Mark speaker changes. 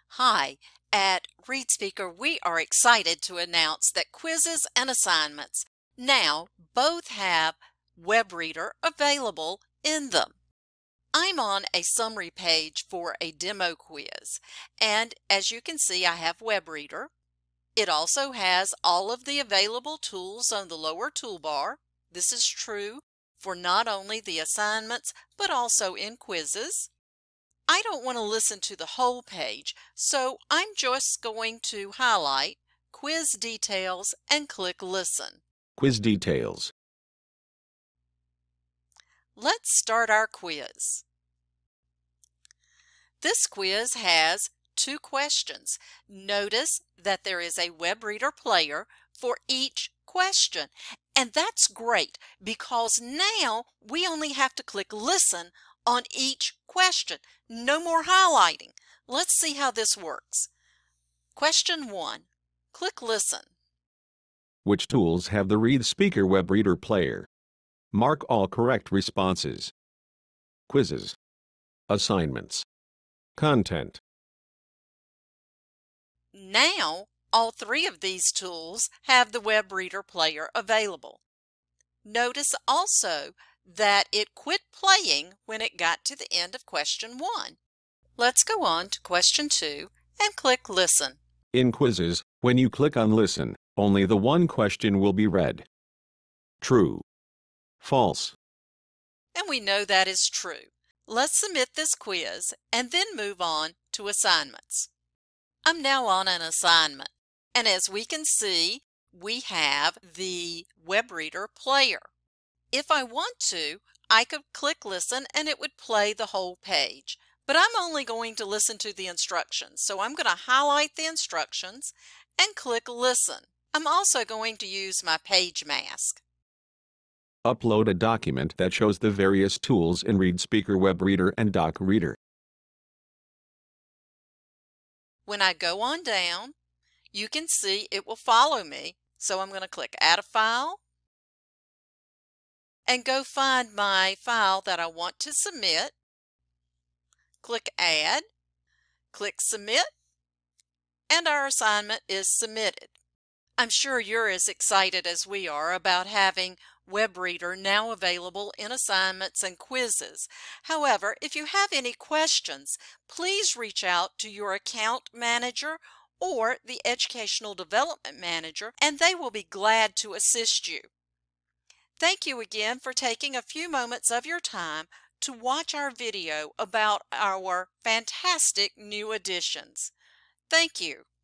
Speaker 1: Hi, at ReadSpeaker we are excited to announce that quizzes and assignments now both have webReader available in them. I'm on a summary page for a demo quiz, and as you can see I have webReader. It also has all of the available tools on the lower toolbar. This is true for not only the assignments but also in quizzes. I don't want to listen to the whole page, so I'm just going to highlight Quiz Details and click Listen.
Speaker 2: Quiz details.
Speaker 1: Let's start our quiz. This quiz has 2 questions. Notice that there is a webReader player for each question. And that's great because now we only have to click Listen on each question. No more highlighting. Let's see how this works. Question 1. Click Listen.
Speaker 2: Which tools have the ReadSpeaker webReader player? Mark all correct responses. Quizzes. Assignments. Content.
Speaker 1: Now, all 3 of these tools have the webReader player available. Notice also that it quit playing when it got to the end of question 1. Let's go on to question 2 and click Listen.
Speaker 2: In quizzes, when you click on Listen, only the one question will be read. True. False.
Speaker 1: And we know that is true. Let's submit this quiz and then move on to assignments. I'm now on an assignment, and as we can see, we have the webReader player. If I want to, I could click Listen and it would play the whole page. But I'm only going to listen to the instructions, so I'm going to highlight the instructions and click Listen. I'm also going to use my page mask.
Speaker 2: Upload a document that shows the various tools in ReadSpeaker webReader and DocReader.
Speaker 1: When I go on down, you can see it will follow me. So I'm going to click Add a File and go find my file that I want to submit. Click Add, click Submit, and our assignment is submitted. I'm sure you're as excited as we are about having webReader now available in assignments and quizzes. However, if you have any questions, please reach out to your account manager or the Educational Development Manager, and they will be glad to assist you. Thank you again for taking a few moments of your time to watch our video about our fantastic new additions. Thank you.